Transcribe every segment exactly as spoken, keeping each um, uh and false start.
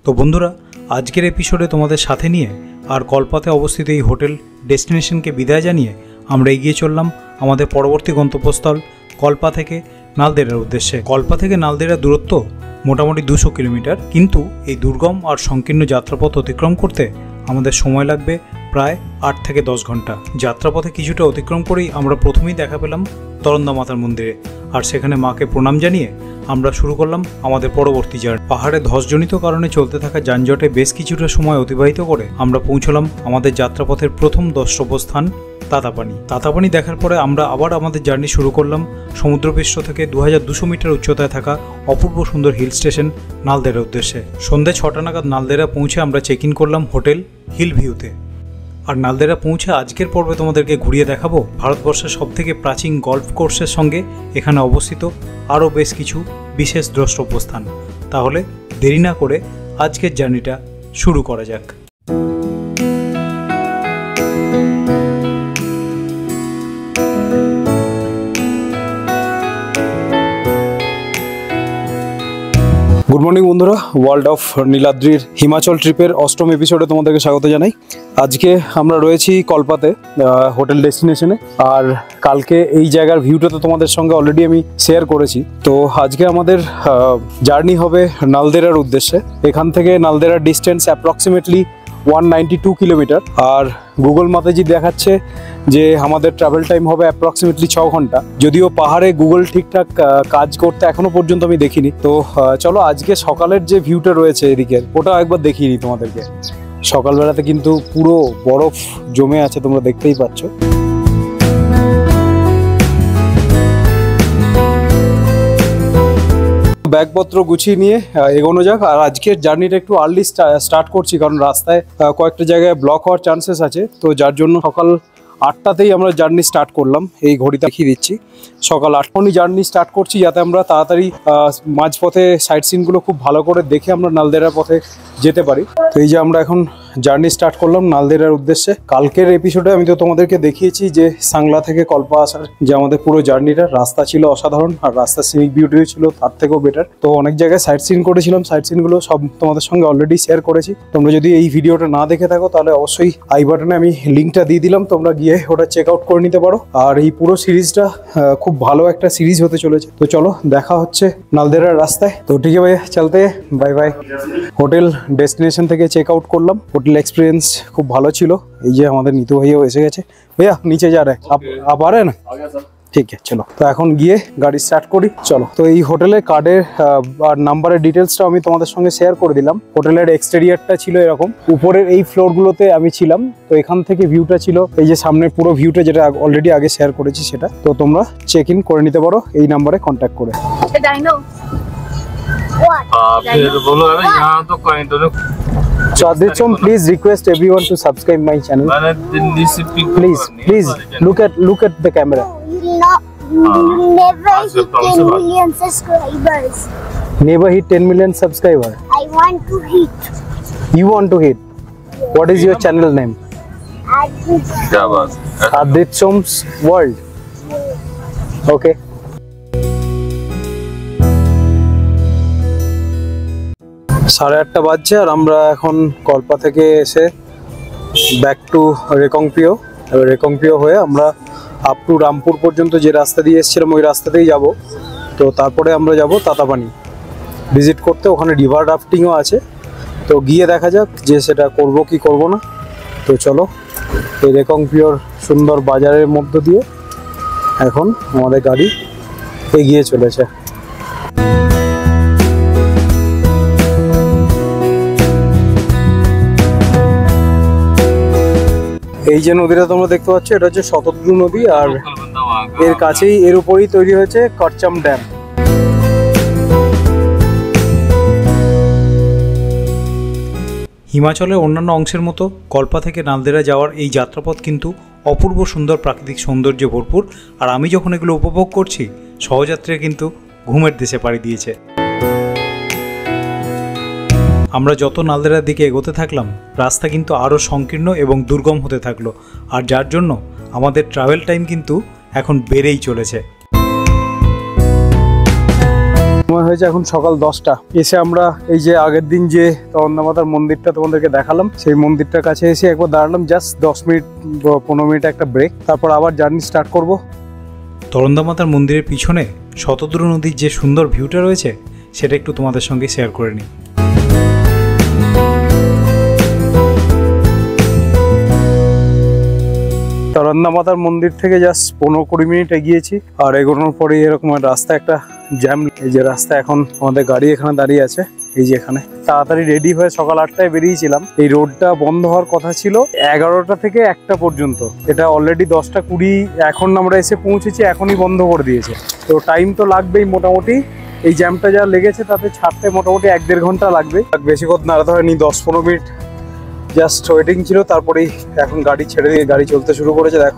তো বন্ধুরা, আজকের এপিসোডে তোমাদের সাথে নিয়ে আর কল্পাতে অবস্থিত এই হোটেল ডেস্টিনেশনকে বিদায় জানিয়ে আমরা এগিয়ে চললাম আমাদের পরবর্তী গন্তব্যস্থল কল্পা থেকে নালদেরার উদ্দেশ্যে। কল্পা থেকে নালদেরার দূরত্ব মোটামুটি দুশো কিলোমিটার, কিন্তু এই দুর্গম আর সংকীর্ণ যাত্রাপথ অতিক্রম করতে আমাদের সময় লাগবে প্রায় আট থেকে দশ ঘন্টা। যাত্রাপথে কিছুটা অতিক্রম করেই আমরা প্রথমেই দেখা পেলাম তরন্দা মাতার মন্দিরে, আর সেখানে মাকে প্রণাম জানিয়ে আমরা শুরু করলাম আমাদের পরবর্তী জার্নি। পাহাড়ে ধসজনিত কারণে চলতে থাকা যানজটে বেশ কিছুটা সময় অতিবাহিত করে আমরা পৌঁছলাম আমাদের যাত্রাপথের প্রথম দ্রষ্টব্য স্থান তাতাপানি। তাতাপানি দেখার পরে আমরা আবার আমাদের জার্নি শুরু করলাম সমুদ্রপৃষ্ঠ থেকে দু হাজার দুশো মিটার উচ্চতায় থাকা অপূর্ব সুন্দর হিল স্টেশন নালদেরার উদ্দেশ্যে। সন্ধ্যে ছটা নাগাদ নালদেরা পৌঁছে আমরা চেক ইন করলাম হোটেল হিল ভিউতে। আর নালদেরা পৌঁছে আজকের পর্বে তোমাদেরকে ঘুরিয়ে দেখাবো ভারতবর্ষের সবথেকে প্রাচীন গল্ফ কোর্সের সঙ্গে এখানে অবস্থিত আরও বেশ কিছু বিশেষ দ্রষ্টব্য স্থান। তাহলে দেরি না করে আজকের জার্নিটা শুরু করা যাক। গুড মর্নিং বন্ধুরা, ওয়ার্ল্ড অফ নীলাদ্রির হিমাচল ট্রিপের অষ্টম এপিসোডে তোমাদেরকে স্বাগত জানাই। আজকে আমরা রয়েছি কল্পাতে হোটেল ডেস্টিনেশনে, আর কালকে এই জায়গার ভিউটা তো তোমাদের সঙ্গে অলরেডি আমি শেয়ার করেছি। তো আজকে আমাদের জার্নি হবে নালদেরার উদ্দেশ্যে। এখান থেকে নালদেরার distance approximately one ninety two kilometre, আর গুগল ম্যাপে দেখাচ্ছে যে আমাদের ট্রাভেল টাইম হবে অ্যাপ্রক্সিমেটলি ছ ঘন্টা। যদিও পাহাড়ে গুগল ঠিকঠাক কাজ করতে এখনো পর্যন্ত আমি দেখিনি। তো চলো আজকে সকালের যে ভিউটা রয়েছে এদিকের, ওটা একবার দেখিয়ে দিই তোমাদেরকে। সকালবেলাতে কিন্তু পুরো বরফ জমে আছে, তোমরা দেখতেই পাচ্ছ। ব্যাগপত্র গুছিয়ে নিয়ে এগোনো যাক। আর আজকের জার্নিটা একটু আর্লি স্টার্ট করছি, কারণ রাস্তায় কয়েকটা জায়গায় ব্লক হওয়ার চান্সেস আছে। তো যার জন্য সকাল আটটাতেই আমরা জার্নি স্টার্ট করলাম। এই ঘড়িটা দেখিয়ে দিচ্ছি, সকাল আটটানি জার্নি স্টার্ট করছি, যাতে আমরা তাড়াতাড়ি মাঝপথে সাইট সিনগুলো খুব ভালো করে দেখে আমরা নালদেরার পথে যেতে পারি। তো এই যে আমরা এখন জার্নি স্টার্ট করলাম নালদেরার উদ্দেশ্যে। কালকের এপিসোডে আমি তো তোমাদেরকে দেখিয়েছি যে সাংলা থেকে কল্পা আসার যে আমাদের পুরো জার্নিটা, রাস্তা ছিল অসাধারণ, আর রাস্তার সিনিক বিউটিও ছিল তার থেকেও বেটার। তো অনেক জায়গায় সাইট সিন করেছিলাম, সাইট সিনগুলো সব তোমাদের সঙ্গে অলরেডি শেয়ার করেছি। তোমরা যদি এই ভিডিওটা না দেখে থাকো তাহলে অবশ্যই আই বাটনে আমি লিঙ্কটা দিয়ে দিলাম, তোমরা গিয়ে ওটা চেক আউট করে নিতে পারো। আর এই পুরো সিরিজটা খুব ভালো একটা সিরিজ হতে চলেছে। তো চলো দেখা হচ্ছে নালদেরার রাস্তায়। তো ঠিক আছে ভাইয়া, চলতে বাই বাই। হোটেল ডেস্টিনেশন থেকে চেক আউট করলাম, হোটেল এক্সপিরিয়েন্স খুব ভালো ছিল। এই যে আমাদের নিতু ভাইয়াও এসে গেছে। ভাইয়া নিচে যা রে, আপ আ রে না? ঠিক আছে চলো, তো এখন গিয়ে গাড়ি স্টার্ট করি। চলো, তো এই হোটেলের কার্ডের আর নাম্বারের ডিটেলসটা আমি তোমাদের সঙ্গে শেয়ার করে দিলাম। হোটেলের এক্সটেরিয়ারটা ছিল এরকম, উপরের এই ফ্লোরগুলোতে আমি ছিলাম। তো এখান থেকে ভিউটা ছিল এই যে সামনের পুরো ভিউটা, যেটা অলরেডি আগে শেয়ার করেছি সেটা। তো তোমরা চেক ইন করে নিতে পারো এই নাম্বারে কন্ট্যাক্ট করে। So Aditya, please request everyone to subscribe my channel. Please, please look at look at the camera. You never hit ten million subscribers. Never hit ten million subscriber. I want to hit. You want to hit? What is your channel name? Adityam's World. Okay. সাড়ে আটটা বাজছে, আর আমরা এখন কল্পা থেকে এসে back to Reckong Peo. এবার রেকংপিও হয়ে আমরা আপ টু রামপুর পর্যন্ত যে রাস্তা দিয়ে এসেছিলাম ওই রাস্তাতেই যাব। তো তারপরে আমরা যাব তাতাপানি ভিজিট করতে, ওখানে রিভার রাফটিংও আছে। তো গিয়ে দেখা যাক যে সেটা করব কি করব না। তো চলো, এই রেকংপিওর সুন্দর বাজারের মধ্য দিয়ে এখন আমাদের গাড়ি এগিয়ে চলেছে। এই যে নদীটা তোমরা দেখতে পাচ্ছ, এটা হচ্ছে শতদ্রু নদী, আর এর কাছেই এর উপরেই তৈরি হয়েছে করচাম ড্যাম। হিমাচলের অন্যান্য অংশের মতো কল্পা থেকে নালদেরা যাওয়ার এই যাত্রাপথ কিন্তু অপূর্ব সুন্দর প্রাকৃতিক সৌন্দর্যে ভরপুর। আর আমি যখন এগুলো উপভোগ করছি, সহযাত্রীরা কিন্তু ঘুমের দেশে পাড়ি দিয়েছে। আমরা যত নালদেরার দিকে এগোতে থাকলাম, রাস্তা কিন্তু আরও সংকীর্ণ এবং দুর্গম হতে থাকলো, আর যার জন্য আমাদের ট্রাভেল টাইম কিন্তু এখন বেড়েই চলেছে। সময় হয়েছে এখন সকাল দশটা। এসে আমরা এই যে আগের দিন যে তরন্দা মাতার মন্দিরটা তোমাদেরকে দেখালাম, সেই মন্দিরটার কাছে এসে একবার দাঁড়ালাম, জাস্ট দশ মিনিট পনেরো মিনিট একটা ব্রেক, তারপর আবার জার্নি স্টার্ট করব। তরন্দা মাতার মন্দিরের পিছনে শতদ্রু নদীর যে সুন্দর ভিউটা রয়েছে সেটা একটু তোমাদের সঙ্গে শেয়ার করে নিই। তরন্দা মাতার মন্দির থেকে জাস্ট পনেরো কুড়ি মিনিট এগিয়েছি, আর এগোনোর পরে এরকম রাস্তা একটা জ্যাম। এই যে রাস্তা, এখন আমাদের গাড়ি এখানে দাঁড়িয়ে আছে, এই যে এখানে তাড়াতাড়ি রেডি হয়ে সকাল আটটায় বেরিয়েছিলাম। এই রোডটা বন্ধ হওয়ার কথা ছিল এগারোটা থেকে একটা পর্যন্ত, এটা অলরেডি দশটা কুড়ি এখন আমরা এসে পৌঁছেছি, এখনই বন্ধ করে দিয়েছে। তো টাইম তো লাগবেই মোটামুটি, এই জ্যামটা যা লেগেছে তাতে ছাড়তে মোটামুটি এক দেড় ঘন্টা লাগবে। বেশি কথা নাড়াতে হয়নি, দশ পনেরো মিনিট জাস্ট ওয়েটিং ছিল, তারপরেই এখন গাড়ি ছেড়ে দিয়ে গাড়ি চলতে শুরু করেছে। দেখো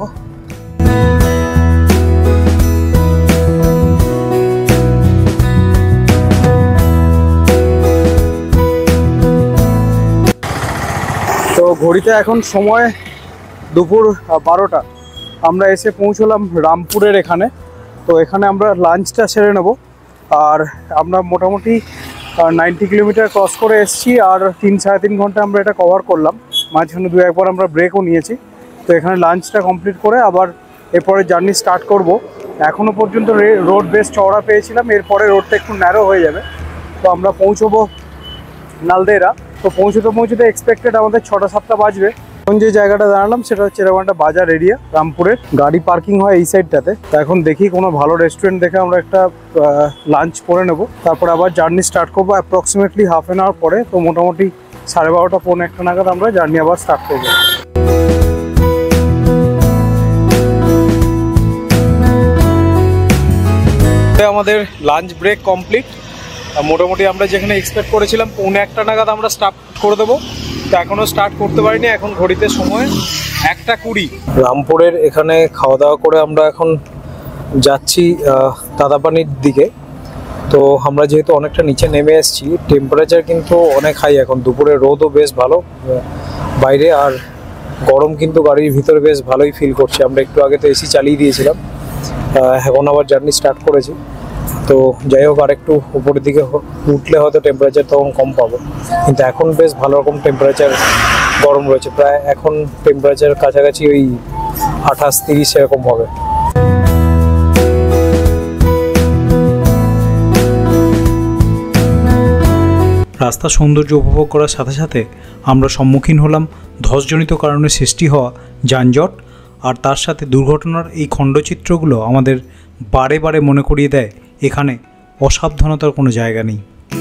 তো ঘড়িতে এখন সময় দুপুর বারোটা। আমরা এসে পৌঁছলাম রামপুরের এখানে। তো এখানে আমরা লাঞ্চটা সেরে নেব, আর আমরা মোটামুটি নাইনটি কিলোমিটার ক্রস করে এসেছি, আর তিন সাড়ে তিন ঘন্টা আমরা এটা কভার করলাম। মাঝখানে দু একবার আমরা ব্রেকও নিয়েছি। তো এখানে লাঞ্চটা কমপ্লিট করে আবার এরপরে জার্নি স্টার্ট করব। এখনও পর্যন্ত রোড বেশ চওড়া পেয়েছিলাম, এরপরে রোডটা একটু ন্যারো হয়ে যাবে। তো আমরা পৌঁছবো নালদেরা। তো পৌঁছতে পৌঁছতে এক্সপেক্টেড আমাদের ছটা সাতটা বাজবে। এখন যে জায়গাটা দাঁড়ালাম সেটা হচ্ছে এরকম একটা বাজার এরিয়া রামপুরের, গাড়ি পার্কিং হয় এই সাইডটাতে। তো এখন দেখি কোনো ভালো রেস্টুরেন্ট দেখে আমরা একটা লাঞ্চ করে নেব, তারপর আবার জার্নি স্টার্ট করবো অ্যাপ্রক্সিমেটলি হাফ অ্যান আওয়ার পরে। তো মোটামুটি সাড়ে বারোটা পৌনে একটা নাগাদ আমরা জার্নি আবার স্টার্ট করবো। আমাদের লাঞ্চ ব্রেক কমপ্লিট। মোটামুটি আমরা যেখানে এক্সপেক্ট করেছিলাম পৌনে একটা নাগাদ আমরা স্টার্ট করে দেবো, তো এখনও স্টার্ট করতে পারিনি। এখন ঘড়িতে সময় একটা কুড়ি। রামপুরের এখানে খাওয়া দাওয়া করে আমরা এখন যাচ্ছি দাদাপানির দিকে। তো আমরা যেহেতু অনেকটা নিচে নেমে এসেছি, টেম্পারেচার কিন্তু অনেক হাই এখন, দুপুরে রোদও বেশ ভালো বাইরে, আর গরম কিন্তু গাড়ির ভিতরে বেশ ভালোই ফিল করছে। আমরা একটু আগে তো এসি চালিয়ে দিয়েছিলাম, এখন আবার জার্নি স্টার্ট করেছি। তো যাই হোক, আর একটু উপরের দিকে উঠলে হয়তো টেম্পারেচার তখন কম পাবো, কিন্তু এখন বেশ ভালো রকম টেম্পারেচার গরম রয়েছে। প্রায় এখন টেম্পারেচার কাছাকাছি ওই আঠাশ তিরিশ এরকম হবে। রাস্তার সৌন্দর্য উপভোগ করার সাথে সাথে আমরা সম্মুখীন হলাম ধসজনিত কারণে সৃষ্টি হওয়া যানজট, আর তার সাথে দুর্ঘটনার এই খণ্ডচিত্রগুলো আমাদের বারে বারে মনে করিয়ে দেয় এখানে অসাবধানতার কোনো জায়গা নেই।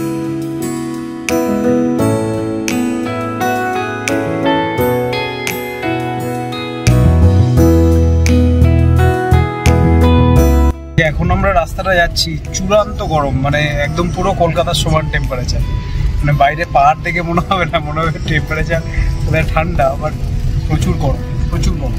এখন আমরা রাস্তাটা যাচ্ছি, চূড়ান্ত গরম, মানে একদম পুরো কলকাতার সমান টেম্পারেচার। মানে বাইরে পাহাড় থেকে মনে হবে না, মনে হবে টেম্পারেচার ঠান্ডা, বাট প্রচুর গরম, প্রচুর গরম।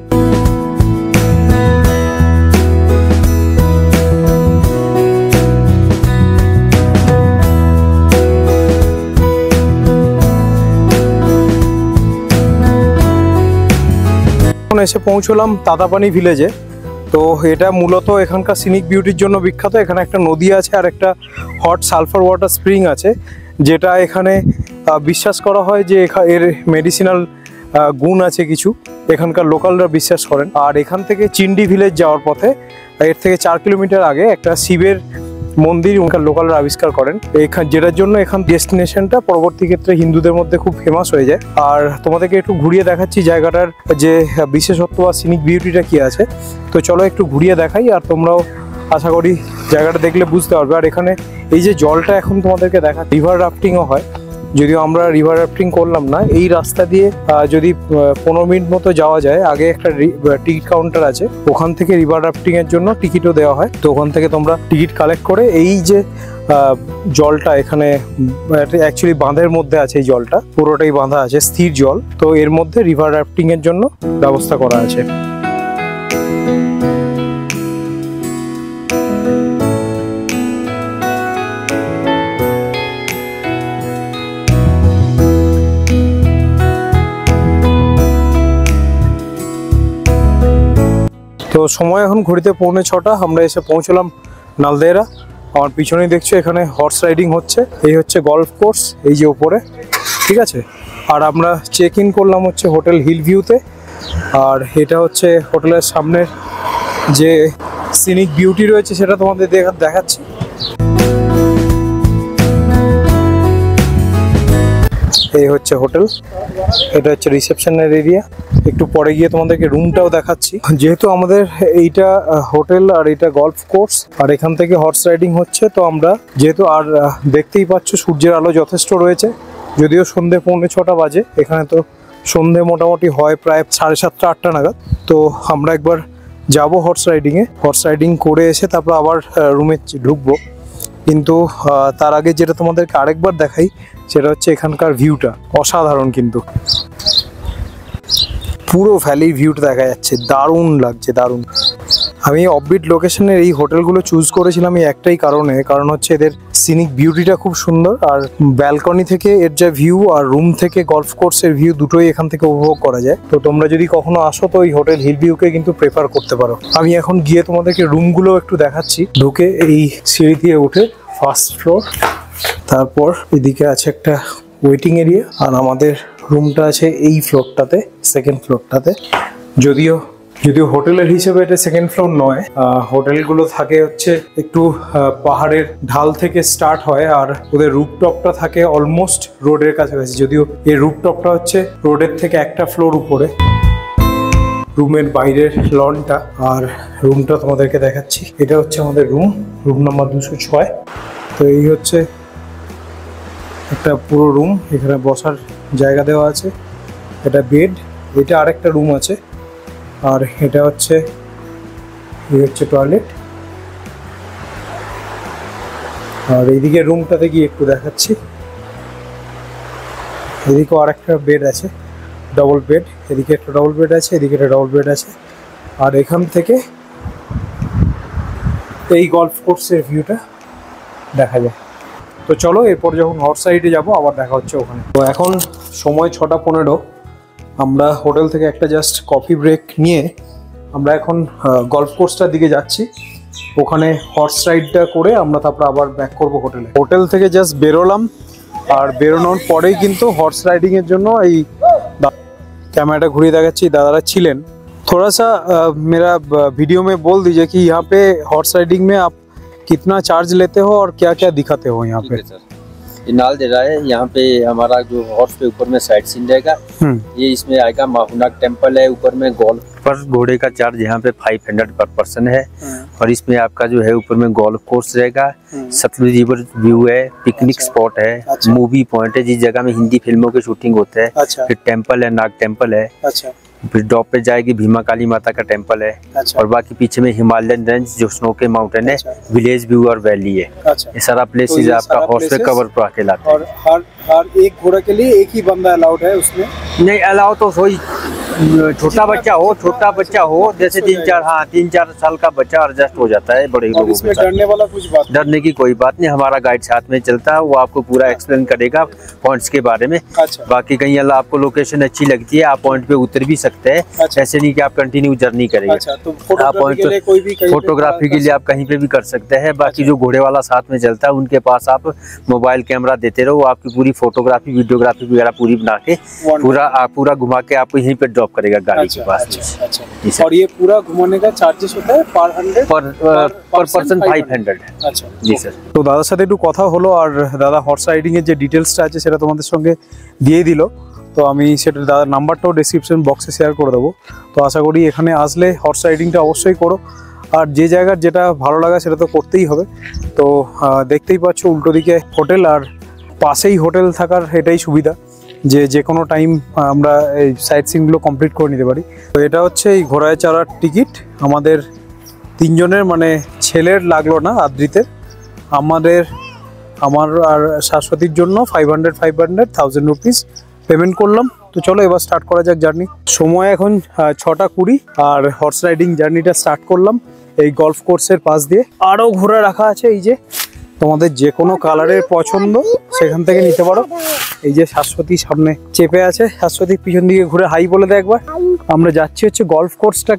এসে পৌঁছলাম দাদাপানি ভিলেজে। তো এটা মূলত এখানকার সিনিক বিউটির জন্য বিখ্যাত। এখানে একটা নদী আছে আর একটা হট সালফার ওয়াটার স্প্রিং আছে, যেটা এখানে বিশ্বাস করা হয় যে এর মেডিসিনাল গুণ আছে কিছু, এখানকার লোকালরা বিশ্বাস করেন। আর এখান থেকে চিন্ডি ভিলেজ যাওয়ার পথে এর থেকে চার কিলোমিটার আগে একটা শিবের মন্দির ওখানকার লোকালরা আবিষ্কার করেন, এখান যেটার জন্য এখান ডেস্টিনেশনটা পরবর্তী ক্ষেত্রে হিন্দুদের মধ্যে খুব ফেমাস হয়ে যায়। আর তোমাদেরকে একটু ঘুরিয়ে দেখাচ্ছি জায়গাটার যে বিশেষত্ব বা সিনিক বিউটিটা কি আছে। তো চলো একটু ঘুরিয়ে দেখাই, আর তোমরাও আশা করি জায়গাটা দেখলে বুঝতে পারবে। আর এখানে এই যে জলটা এখন তোমাদেরকে দেখা, রিভার রাফটিংও হয়, যদিও আমরা রিভার রাফটিং করলাম না। এই রাস্তা দিয়ে যদি পনেরো মিনিট মতো যাওয়া যায়, আগে একটা টিকিট কাউন্টার আছে, ওখান থেকে রিভার রাফটিং এর জন্য টিকিটও দেওয়া হয়। তো ওখান থেকে তোমরা টিকিট কালেক্ট করে এই যে জলটা এখানে অ্যাকচুয়ালি বাঁধের মধ্যে আছে, এই জলটা পুরোটাই বাঁধা আছে, স্থির জল। তো এর মধ্যে রিভার রাফটিং এর জন্য ব্যবস্থা করা আছে। তো সময় এখন ঘড়িতে পৌনে ছটা। আমরা এসে পৌঁছলাম নালদেরা। আমার পিছনেই দেখছো এখানে হর্স রাইডিং হচ্ছে। এই হচ্ছে গলফ কোর্স, এই যে উপরে, ঠিক আছে। আর আমরা চেক ইন করলাম হচ্ছে হোটেল হিল ভিউতে। আর এটা হচ্ছে হোটেলের সামনের যে সিনিক বিউটি রয়েছে সেটা তোমাদের দেখা দেখাচ্ছি। এই হচ্ছে হোটেল, এটা হচ্ছে রিসেপশনের এরিয়া। একটু পরে গিয়ে তোমাদেরকে রুমটাও দেখাচ্ছি। যেহেতু আমাদের এইটা হোটেল আর এটা গলফ কোর্স আর এখান থেকে হর্স রাইডিং হচ্ছে, তো আমরা যেহেতু আর দেখতেই পাচ্ছ সূর্যের আলো যথেষ্ট রয়েছে, যদিও সন্ধে পৌনে ছটা বাজে, এখানে তো সন্ধে মোটামুটি হয় প্রায় সাড়ে সাতটা আটটা নাগাদ। তো আমরা একবার যাব হর্স রাইডিংয়ে, হর্স রাইডিং করে এসে তারপর আবার রুমে ঢুকবো। কিন্তু তার আগে যেটা তোমাদেরকে আরেকবার দেখাই সেটা হচ্ছে এখানকার ভিউটা অসাধারণ, কিন্তু পুরো ভ্যালির ভিউটা দেখা যাচ্ছে, দারুণ লাগছে, দারুণ। আমি অফবিট লোকেশনের এই হোটেলগুলো চুজ করেছিলাম এই একটাই কারণে, কারণ হচ্ছে এদের সিনিক বিউটিটা খুব সুন্দর, আর ব্যালকনি থেকে এর যা ভিউ আর রুম থেকে গলফ কোর্সের ভিউ দুটোই এখান থেকে উপভোগ করা যায়। তো তোমরা যদি কখনো আসো তো এই হোটেল হিল ভিউকে কিন্তু প্রেফার করতে পারো। আমি এখন গিয়ে তোমাদেরকে রুমগুলো একটু দেখাচ্ছি। ঢুকে এই সিঁড়ি দিয়ে উঠে ফার্স্ট ফ্লোর, তারপর এদিকে আছে একটা ওয়েটিং এরিয়া, আর আমাদের রুমটা আছে এই ফ্লোরটাতে, সেকেন্ড ফ্লোরটাতে। যদিও যদিও হোটেলের হিসেবে এটা সেকেন্ড ফ্লোর নয়, হোটেলগুলো থাকে হচ্ছে একটু পাহাড়ের ঢাল থেকে স্টার্ট হয়, আর ওদের রুফটপটা থাকে অলমোস্ট রোডের কাছাকাছি। যদিও এই রুফটপটা হচ্ছে রোডের থেকে একটা ফ্লোর উপরে। রুমের বাইরের লনটা আর রুমটা তোমাদেরকে দেখাচ্ছি। এটা হচ্ছে আমাদের রুম, রুম নাম্বার দুশো ছয়। তো এই হচ্ছে একটা পুরো রুম, এখানে বসার জায়গা দেওয়া আছে, এটা বেড, এটা আরেকটা রুম আছে, আর এটা হচ্ছে এই হচ্ছে টয়লেট। আর এইদিকে রুমটাতে গিয়ে একটু দেখাচ্ছি, এদিকেও আরেকটা বেড আছে, ডবল বেড, এদিকে একটা ডবল বেড আছে, এদিকে একটা ডবল বেড আছে। আর এখান থেকে এই গলফ কোর্সের ভিউটা দেখা যায়। তো চলো এরপর যখন হর্স রাইডে যাবো আবার দেখা হচ্ছে ওখানে। তো এখন সময় ছটা পনেরো, আমরা হোটেল থেকে একটা জাস্ট কফি ব্রেক নিয়ে আমরা এখন গলফ কোর্সটার দিকে যাচ্ছি। ওখানে হর্স রাইডটা করে আমরা তারপর আবার ব্যাক করব হোটেলে। হোটেল থেকে জাস্ট বেরোলাম, আর বেরোনোর পরেই কিন্তু হর্স রাইডিংয়ের জন্য এই ক্যামেরাটা ঘুরিয়ে দেখাচ্ছি, দাদারা ছিলেন। थोड़ा सा मेरा वीडियो में बोल दीजिए कि यहाँ पे हॉर्स राइडिंग में आप कितना चार्ज लेते हो और क्या क्या दिखाते हो यहाँ पे? सर ये नाल दे रहा है, यहाँ पे हमारा जो हॉर्स पे ऊपर में साइड सीन रहेगा, ये इसमें आएगा माहुनाक टेम्पल है, ऊपर में गोल्फ पर घोड़े का चार्ज यहाँ पे फाइव हंड्रेड पर पर्सन है, और इसमें आपका जो है ऊपर में गोल्फ कोर्स रहेगा, सतलुज रिवर व्यू है, पिकनिक अच्छा। स्पॉट है, अच्छा। मूवी पॉइंट है जिस जगह में हिंदी फिल्मों की शूटिंग होता है, अच्छा। फिर टेम्पल है, नाग टेम्पल है, अच्छा फिर टॉप पे जाएगी भीमा काली माता का टेम्पल है, अच्छा। और बाकी पीछे में हिमालयन रेंज जो स्नो के माउंटेन है, अच्छा। विलेज व्यू और वैली है। अच्छा, ये सारा प्लेसेस ये आपका सारा हॉर्स पे places कवर पर आके लाते हैं। और हर हर एक घोड़ा के लिए एक ही बंदा अलाउड है उसमें? नहीं अलाउ तो सोई छोटा बच्चा हो, छोटा बच्चा हो, जैसे तीन चार हाँ तीन चार साल का बच्चा एडजस्ट हो जाता है बड़े और लोगों इसमें के साथ। डरने वाला कुछ बात नहीं? डरने की कोई बात नहीं, हमारा गाइड साथ में चलता है, वो आपको पूरा एक्सप्लेन करेगा पॉइंट्स के बारे में। अच्छा। बाकी कहीं अल्लाह आपको लोकेशन अच्छी लगती है आप पॉइंट पे उतर भी सकते हैं, अच्छा। ऐसे नहीं कि आप कंटिन्यू जर्नी करेंगे। अच्छा, तो आप फोटोग्राफी पॉइंट के लिए कोई भी कहीं पे फोटोग्राफी खड़ा के लिए कर आप कहीं पे भी कर सकते हैं। बाकी अच्छा। जो घोड़े वाला साथ में चलता है उनके पास आप मोबाइल कैमरा देते रहो, आपकी पूरी फोटोग्राफी वीडियोग्राफी वगैरह पूरी बना के Wonderful। पूरा आप पूरा घुमा के आपको यहीं पे ड्रॉप करेगा गाड़ी अच्छा, के पास। अच्छा, अच्छा। जी सर। और ये पूरा घुमाने का चार्जेस होता है पर हंड्रेड पर पर पर्सन फाइव हंड्रेड। আচ্ছা জি স্যার। তো দাদার সাথে একটু কথা হলো, আর দাদা হর্স রাইডিং এর যে ডিটেলসটা আছে সেটা তোমাদের সঙ্গে দিয়ে দিল। তো আমি সেটা দাদার নাম্বারটাও ডেসক্রিপশন বক্সে শেয়ার করে দেবো। তো আশা করি এখানে আসলে হর্স রাইডিংটা অবশ্যই করো, আর যে জায়গার যেটা ভালো লাগা সেটা তো করতেই হবে। তো দেখতেই পাচ্ছ উল্টো দিকে হোটেল, আর পাশেই হোটেল থাকার এটাই সুবিধা যে যে কোনো টাইম আমরা এই সাইট সিনগুলো কমপ্লিট করে নিতে পারি। তো এটা হচ্ছে এই ঘোড়ায় চড়ার টিকিট আমাদের তিনজনের, মানে ছেলের লাগলো না, আদ্রিতের, আমাদের আমার আর শাশ্বতীর জন্য five hundred five hundred thousand rupees payment করলাম। তো চলো এবার স্টার্ট করা যাক জার্নি। সময় এখন ছটা কুড়ি, আর হর্স রাইডিং জার্নিটা স্টার্ট করলাম এই গলফ কোর্সের পাশ দিয়ে। আরও ঘোড়া রাখা আছে, এই যে তোমাদের যে কোনো কালারের পছন্দ সেখান থেকে নিতে পারো। এই যে শাশ্বতী সামনে চেপে আছে, শাশ্বতীর পিছন দিকে ঘুরে হাই বলে দেয় একবার। আমরা যাচ্ছি হচ্ছে গলফ কোর্সটাকে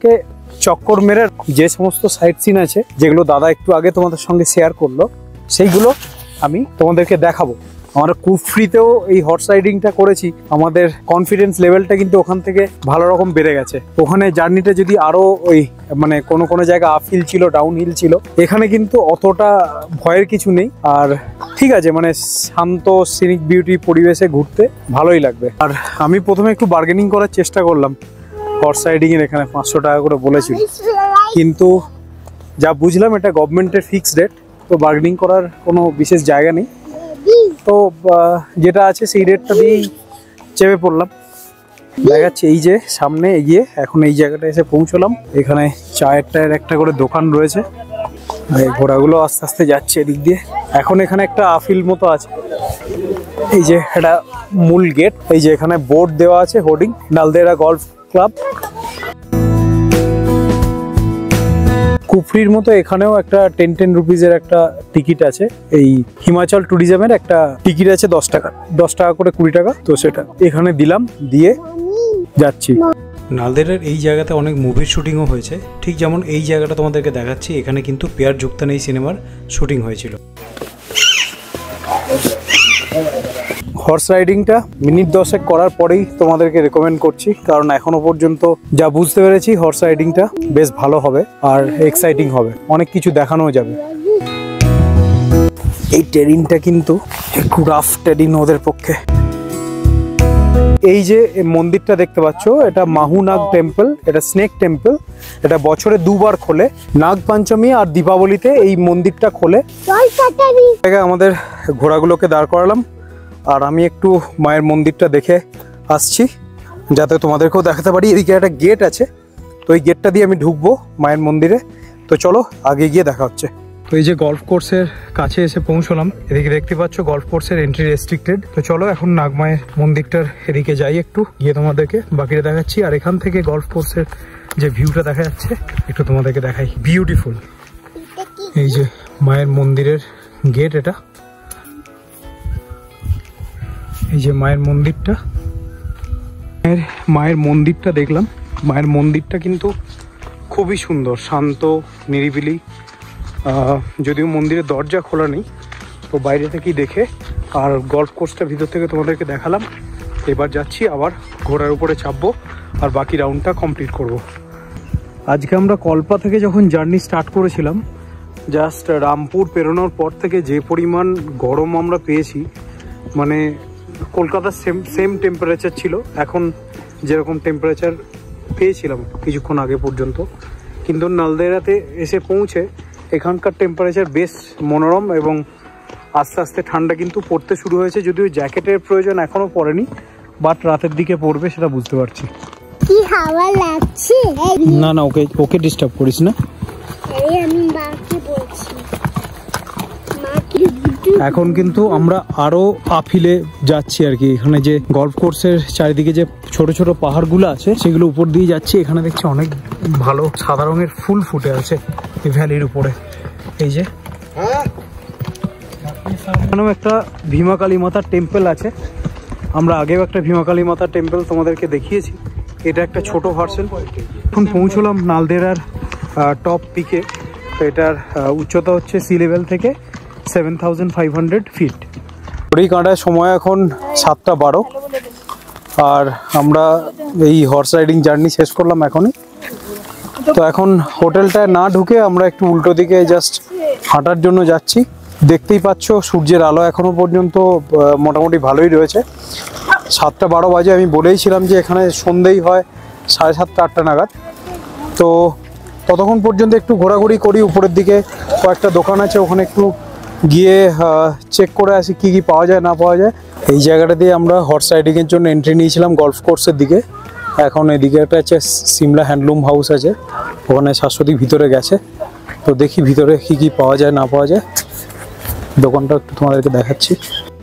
চক্কর মেরে যে সমস্ত সাইট সিন আছে, যেগুলো দাদা একটু আগে তোমাদের সঙ্গে শেয়ার করলো, সেইগুলো আমি তোমাদেরকে দেখাবো। আমরা কুফরিতেও এই হর্স রাইডিংটা করেছি, আমাদের কনফিডেন্স লেভেলটা কিন্তু ওখান থেকে ভালো রকম বেড়ে গেছে। ওখানে জার্নিটা যদি আরো ওই মানে কোনো কোনো জায়গায় আপ হিল ছিল, ডাউন হিল ছিল, এখানে কিন্তু অতটা ভয়ের কিছু নেই। আর ঠিক আছে, মানে শান্ত সিনিক বিউটি পরিবেশে ঘুরতে ভালোই লাগবে। আর আমি প্রথমে একটু বার্গেনিং করার চেষ্টা করলাম, হর্স রাইডিং এর এখানে পাঁচশো টাকা করে বলেছিল, কিন্তু যা বুঝলাম এটা গভর্নমেন্টের ফিক্সড রেট, তো বার্গেনিং করার কোনো বিশেষ জায়গা নেই। তো যেটা আছে সেই রেটটা দিয়েই চেপে পড়লাম। দেখাচ্ছে এই যে সামনে এগিয়ে এখন এই জায়গাটা এসে পৌঁছলাম। এখানে চায়ের টায়ের একটা করে দোকান রয়েছে, এই ঘোড়াগুলো আস্তে আস্তে যাচ্ছে এদিক দিয়ে। এখন এখানে একটা আফিল মতো আছে, এই যে এটা মূল গেট। এই যে এখানে বোর্ড দেওয়া আছে, হোর্ডিং নালদেহরা গলফ ক্লাব। কুফরির মতো এখানেও একটা টেন টেন রুপিজের একটা টিকিট আছে। এই হিমাচল ট্যুরিজমের একটা টিকিট আছে দশ টাকা, দশ টাকা করে কুড়ি টাকা। তো সেটা এখানে দিলাম, দিয়ে যাচ্ছি। নালদেহরার এই জায়গাতে অনেক মুভির শুটিংও হয়েছে, ঠিক যেমন এই জায়গাটা তোমাদেরকে দেখাচ্ছি। এখানে কিন্তু পেয়ার যুক্তান এই সিনেমার শুটিং হয়েছিল। হর্স রাইডিংটা মিনিট দশেক করার পরেই তোমাদেরকে রেকমেন্ড করছি, কারণ এখনো পর্যন্ত যা বুঝতে পেরেছি হর্স রাইডিংটা বেশ ভালো হবে আর এক্সাইটিং হবে, অনেক কিছু দেখানোও যাবে। এই টেরিনটা কিন্তু একটু রাফ টেরিন ওদের পক্ষে। এই যে মন্দিরটা দেখতে পাচ্ছ, এটা মাহু নাগ টেম্পল, এটা স্নেক টেম্পল। এটা বছরে দুবার খোলে, নাগ পঞ্চমী আর দীপাবলিতে এই মন্দিরটা খোলে। আমাদের ঘোড়াগুলোকে দাঁড় করালাম, আর আমি একটু মায়ের মন্দিরটা দেখে আসছি যাতে তোমাদেরকেও দেখাতে পারি। এদিকে একটা গেট আছে, তো এই গেটটা দিয়ে আমি ঢুকবো মায়ের মন্দিরে। তো চলো আগে গিয়ে দেখা হচ্ছে। তো এই যে গলফ কোর্সের কাছে এসে পৌঁছলাম, এদিকে দেখতে পাচ্ছ গলফ কোর্সের এন্ট্রি রেস্ট্রিক্টেড। তো চলো এখন নাগমায়ের মন্দিরটার এদিকে যাই, একটু গিয়ে তোমাদেরকে বাকিটা দেখাচ্ছি। আর এখান থেকে গলফ কোর্সের যে ভিউটা দেখা যাচ্ছে একটু তোমাদেরকে দেখাই, বিউটিফুল। এই যে মায়ের মন্দিরের গেট, এটা এই যে মায়ের মন্দিরটা, মায়ের মায়ের মন্দিরটা দেখলাম। মায়ের মন্দিরটা কিন্তু খুবই সুন্দর, শান্ত, নিরিবিলি। যদিও মন্দিরের দরজা খোলা নেই, তো বাইরে থেকেই দেখে। আর গলফ কোর্সটা ভিতর থেকে তোমাদেরকে দেখালাম। এবার যাচ্ছি আবার ঘোড়ার উপরে চাপবো আর বাকি রাউন্ডটা কমপ্লিট করব। আজকে আমরা কল্পা থেকে যখন জার্নি স্টার্ট করেছিলাম, জাস্ট রামপুর পেরোনোর পর থেকে যে পরিমাণ গরম আমরা পেয়েছি, মানে কলকাতার সেম সেম টেম্পারেচার ছিল এখন যেরকম টেম্পারেচার পেয়েছিলাম কিছুক্ষণ আগে পর্যন্ত, কিন্তু নালদেহরাতে এসে পৌঁছে এখানকার টেম্পারেচার বেশ মনোরম এবং আস্তে আস্তে ঠান্ডা কিন্তু পড়তে শুরু হয়েছে। যদিও জ্যাকেটের প্রয়োজন এখনো পড়েনি, বাট রাতের দিকে পড়বে সেটা বুঝতে পারছি। কি হাওয়া লাগছে? না না, ওকে ওকে ডিস্টার্ব করিস না। এই আমি মাকে বলছি, এখন কিন্তু আমরা আরো আফিলে যাচ্ছি আর কি। এখানে যে গলফ কোর্সের চারিদিকে যে ছোট ছোট পাহাড়গুলো আছে সেগুলো উপর দিয়ে যাচ্ছি। এখানে দেখছি অনেক ভালো সাদা রঙের ফুল ফুটে আছে এই ভ্যালির উপরে। এই যে এখানেও একটা ভীমা কালী মাতার টেম্পল আছে, আমরা আগেও একটা ভীমা কালী মাতার টেম্পল তোমাদেরকে দেখিয়েছি। এটা একটা ছোট ভার্সন। এখন পৌঁছলাম নালদেহরার টপ পিকে। তো এটার উচ্চতা হচ্ছে সি লেভেল থেকে seven thousand five hundred feet. ঘড়ি কাঁটার সময় এখন সাতটা বারো, আর আমরা এই হর্স রাইডিং জার্নি শেষ করলাম এখনই। তো এখন হোটেলটায় না ঢুকে আমরা একটু উল্টো দিকে জাস্ট হাঁটার জন্য যাচ্ছি। দেখতেই পাচ্ছ সূর্যের আলো এখনো পর্যন্ত মোটামুটি ভালোই রয়েছে। সাতটা বারো বাজে, আমি বলেইছিলাম যে এখানে সন্ধেই হয় সাড়ে সাতটা আটটা নাগাদ। তো ততক্ষণ পর্যন্ত একটু ঘোরাঘুরি করি, উপরের দিকে কয়েকটা দোকান আছে ওখানে একটু গিয়ে চেক করে আসি কী কী পাওয়া যায় না পাওয়া যায়। এই জায়গাটা দিয়ে আমরা হর্স রাইডিংয়ের জন্য এন্ট্রি নিয়েছিলাম গলফ কোর্সের দিকে। এখন এদিকে একটা আছে সিমলা হ্যান্ডলুম হাউস আছে, ওখানে শাশ্বতী ভিতরে গেছে। তো দেখি ভিতরে কী কী পাওয়া যায় না পাওয়া যায়, দোকানটা একটু তোমাদেরকে দেখাচ্ছি।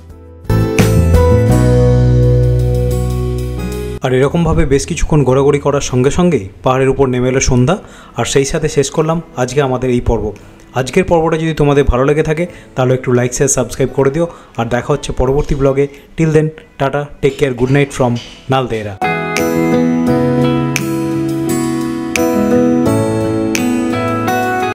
আর এরকমভাবে বেশ কিছুক্ষণ ঘোরাঘুরি করার সঙ্গে সঙ্গেই পাহাড়ের উপর নেমে এলো সন্ধ্যা, আর সেই সাথে শেষ করলাম আজকে আমাদের এই পর্ব। আজকের পর্বটা যদি তোমাদের ভালো লেগে থাকে তাহলে একটু লাইক শেয়ার সাবস্ক্রাইব করে দিও, আর দেখা হচ্ছে পরবর্তী ব্লগে। Till then, tata, take care, good night from নালদেহরা।